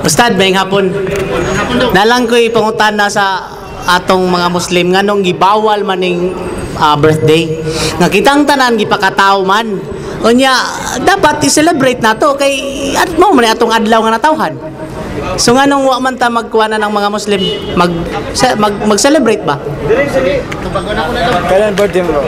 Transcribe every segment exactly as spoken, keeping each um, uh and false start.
Ustad, may hapon. Nalang ko'y pangutana sa atong mga Muslim nga nung gibawal maning uh, birthday. Nga kitang tanan gipakataw man. Unya, dapat i-celebrate nato kay at mo man atong adlaw nga natawhan. So nga nung wa man ta magkuha na ng mga Muslim mag mag mag-celebrate ba? Kailan birthday mo?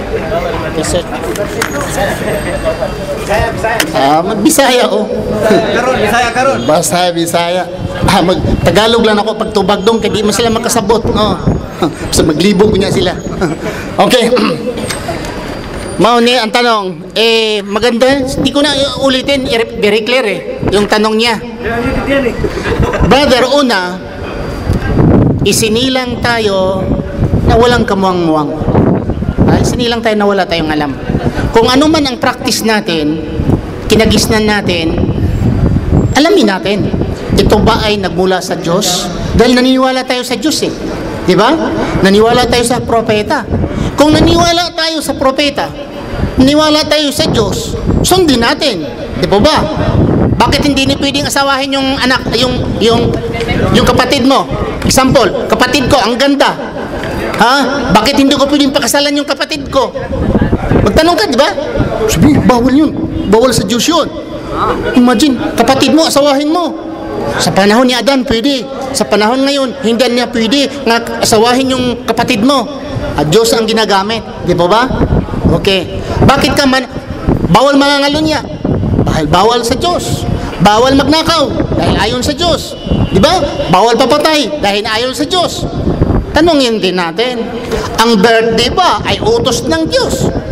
Ah, mag-Bisaya oh. Karon, Bisaya karon. Basta Bisaya. Ah, mag Tagalog lang ako pag tubag dong kay di mo sila makasabot. Oh. So maglibog niya sila. Okay. Mao ni ang tanong, eh maganda, hindi ko na ulitin, very clear eh, yung tanong niya. Brother, una, isinilang tayo na walang kamuang-muang. Ah, isinilang tayo na wala tayong alam. Kung ano man ang practice natin, kinagisnan natin, alamin natin, ito ba ay nagmula sa Diyos? Dahil naniniwala tayo sa Diyos eh. Di ba? Naniwala tayo sa propeta. Kung naniwala tayo sa propeta, naniwala tayo sa Diyos, sundin natin. Di ba ba? Bakit hindi ni pwedeng asawahin yung anak, yung yung yung kapatid mo? Example, kapatid ko ang ganda. Ha? Bakit hindi ko pwedeng pakasalan yung kapatid ko? Magtanong ka, di ba? Sabi, bawal yun. Bawal sa Diyos yun. Imagine, kapatid mo, asawahin mo. Sa panahon ni Adan, pwede. Sa panahon ngayon, hindi niya pwede nga asawahin yung kapatid mo. At Diyos ang ginagamit. Di ba ba? Okay. Bakit ka man, bawal mangangalunya? Dahil bawal sa Diyos. Bawal magnakaw dahil ayon sa Diyos. Di ba? Bawal papatay dahil ayon sa Diyos. Tanungin din natin, ang birthday ba ay utos ng Diyos?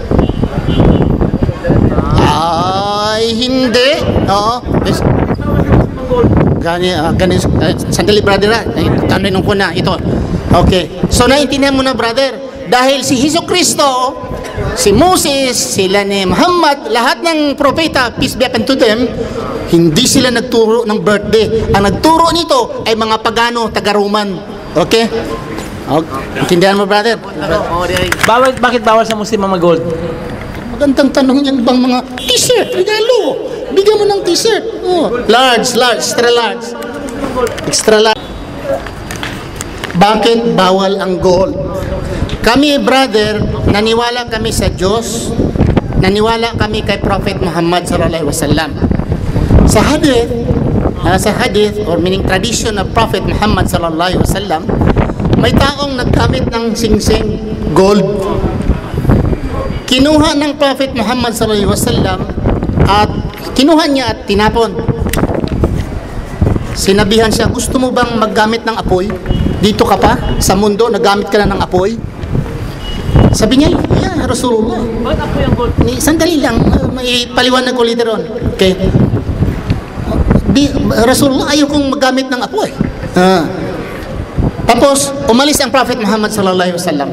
Ay, hindi. Oo. Gani, uh, gani, uh, sandali brother, uh, tanong ko na ito. Okay. So naintindihan mo na brother, dahil si Hesus Kristo, si Moses, sila ni Muhammad, lahat ng propeta, peace be upon them, hindi sila nagturo ng birthday. Ang nagturo nito ay mga pagano, taga-Roman. Okay? Okay. Intindihan mo brother? Bawal, bakit bawal sa Muslim ang mag-gold? Magandang tanong yan bang mga t-shirt, regalo. Bigyan mo ng t-shirt. Oh, large, large, extra large. Extra large. Bakit bawal ang gold? Kami, brother, naniwala kami sa Diyos. Naniwala kami kay Prophet Muhammad sallallahu alaihi wasallam. Sa hadith, uh, sa hadith or meaning tradition of Prophet Muhammad sallallahu alaihi wasallam, may taong naggamit ng singsing gold. Kinuha ng Prophet Muhammad sallallahu alaihi wasallam at kinuha niya at tinapon. Sinabihan siya, gusto mo bang maggamit ng apoy? Dito ka pa sa mundo, nagamit ka na ng apoy? Sabi niya, yeah, Rasulullah. Bakit apoy ang gold? Ni, sandali lang, uh, may paliwanag ko later on. Okay. Di, Rasulullah, ayaw kong maggamit ng apoy. Ah. Tapos, umalis ang Prophet Muhammad sallallahu alaihi wasallam.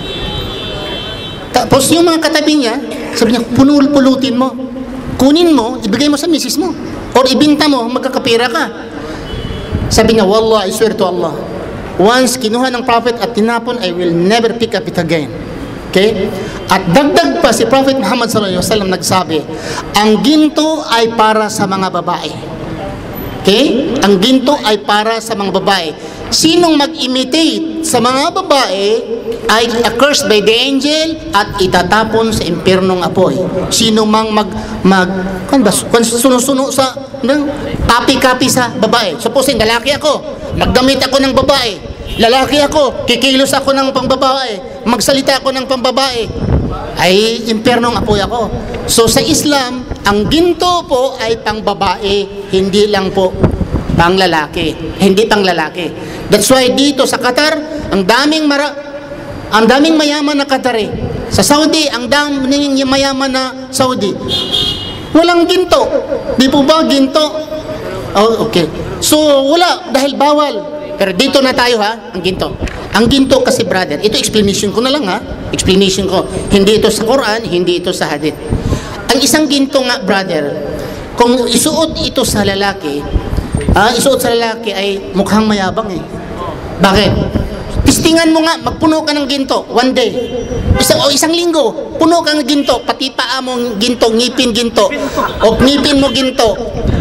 Tapos yung mga katabi niya, sabi niya, punul-pulutin mo. Kunin mo, ibigay mo sa misis mo. Or ibinta mo, magkakapira ka. Sabi niya, Wallah, I swear to Allah. Once kinuha ng Prophet at tinapon, I will never pick up it again. Okay? At dagdag pa si Prophet Muhammad sallallahu alaihi wasallam nagsabi, ang ginto ay para sa mga babae. Okay? Ang ginto ay para sa mga babae. Sinong mag-imitate sa mga babae ay accursed by the angel at itatapon sa impyernong apoy. Sino mang mag mag kan ba suno-suno sa ng kapi-kapi sa babae. Suppose lalaki ako, magdamit ako ng babae. Lalaki ako, kikilos ako ng pangbabae, magsalita ako ng pambabae. Ay impyernong apoy ako. So sa Islam, ang ginto po ay pangbabae, hindi lang po pang lalaki, hindi pang lalaki. That's why dito sa Qatar, ang daming mara, ang daming mayaman na Qatari. Sa Saudi, ang daming mayaman na Saudi. Walang ginto. Di po ba ginto? Oh, okay. So wala dahil bawal. Pero dito na tayo ha, ang ginto. Ang ginto kasi brother, ito explanation ko na lang ha. Explanation ko. Hindi ito sa Quran, hindi ito sa hadith. Ang isang ginto nga brother, kung isuot ito sa lalaki, ah, isuot sa lalaki ay mukhang mayabang eh. Bakit? Tistingan mo nga, magpuno ka ng ginto one day. Isang, o isang linggo, puno ka ng ginto, pati paa mo ginto, ngipin ginto, o ngipin mo ginto.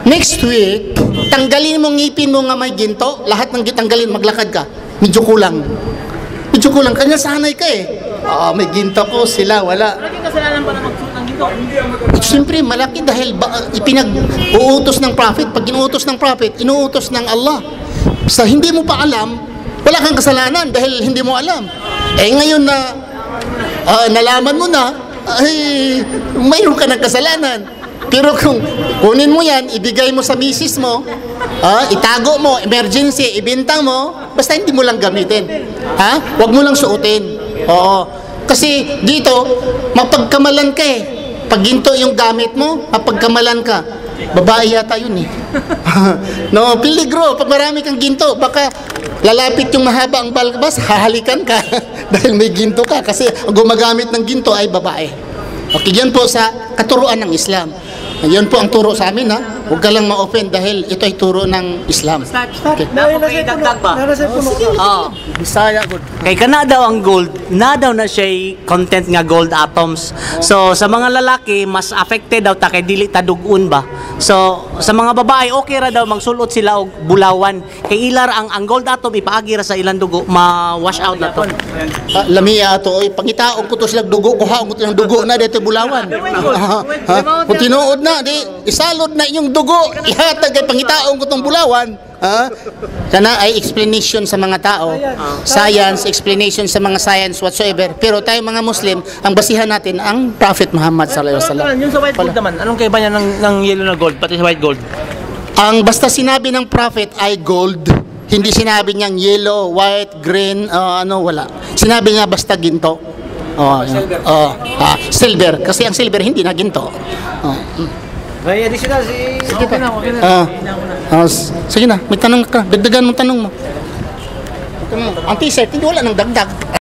Next week, tanggalin mo ngipin mo nga may ginto, lahat ng gitanggalin, maglakad ka. Medyo kulang. Medyo kulang. Kanya sanay ka eh. Oo, may ginto ko, sila, wala. Malaking kasalanan para magsuot ng ginto. Siyempre, malaki dahil ba, ipinag-uutos ng prophet. Pag inuutos ng prophet, inuutos ng Allah. Sa hindi mo pa alam, wala kang kasalanan dahil hindi mo alam. Eh ngayon na uh, nalaman mo na, ay mayroon ka ng kasalanan. Pero kung kunin mo yan, ibigay mo sa misis mo, uh, itago mo, emergency, ibenta mo, basta hindi mo lang gamitin. Ha? Huwag mo lang suotin. Oo. Kasi dito, mapagkamalan ka eh. Pag ginto yung gamit mo, mapagkamalan ka. Babae yata yun eh. No, peligro. Pag marami kang ginto, baka lalapit yung mahaba ang balbas, hahalikan ka. Dahil may ginto ka. Kasi ang gumagamit ng ginto ay babae. Okay, yan po sa katuruan ng Islam. Yan po ang turo sa amin, ha? Huwag ka lang ma-open dahil ito ay turo ng Islam. Okay. Napakidagdag ba? Oo. Bisaya, good. Kay kana daw ang gold, na daw na siya content nga gold atoms. So sa mga lalaki mas affected daw ta kay dili ta dugon ba. So sa mga babae okay ra daw magsulot sila og bulawan. Kay ilar ang ang gold atom ipaagi ra sa ilang dugo, ma-wash out na to. Ah, lamiya ato oy pangitaon ko to sila dugo, kuhaon ko to ng dugo na dito bulawan. Ha? Kung tinuod na di isalod na yung dugo, ihatag kay pangitaon ko tong bulawan. Ha? Kana ay explanation sa mga tao. Science, explanation sa mga science whatsoever. Pero tayo mga Muslim, ang basihan natin ang Prophet Muhammad sallallahu alaihi wasallam. Yung sa white gold naman, anong kaiba niya ng, ng yellow na gold, pati sa white gold? Ang basta sinabi ng Prophet ay gold, hindi sinabi niyang yellow, white, green, uh, ano, wala. Sinabi niya basta ginto. Oh, silver. Oh, ah, silver. Kasi ang silver hindi na ginto. Oh. May additional si... Sige pa. Okay na, Ah, okay na. ah, s- sige na, may tanong ka. Dagdagan mo tanong mo. Ang t-shirt, hindi wala nang dagdag.